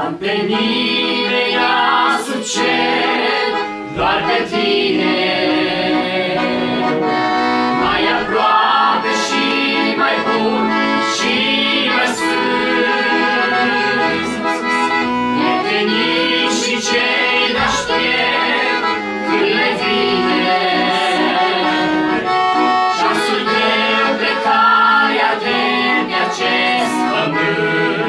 Pe nimeni n-a succes, doar pe tine, mai aproape și mai bun și mai sfânt. Prietenii și cei de-aștept când le vine ceasul greu pe care adem de acest pământ.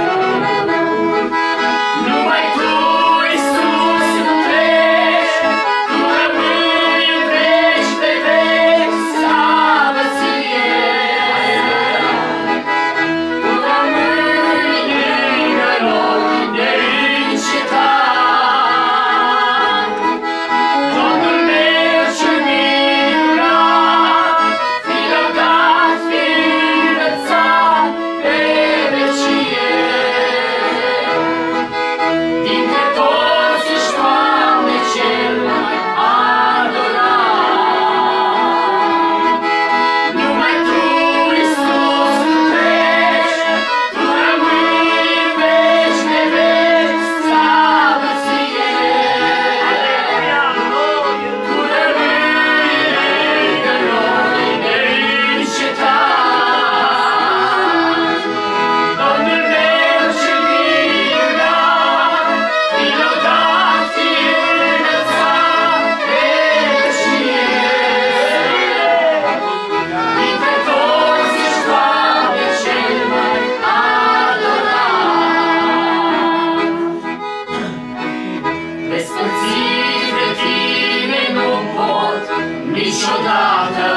Despărțit de tine nu pot niciodată.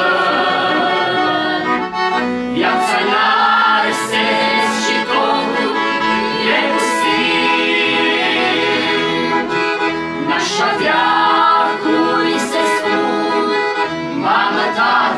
Viața n-are sens și totul e pustit. N-aș avea cui să spun, mamă ta.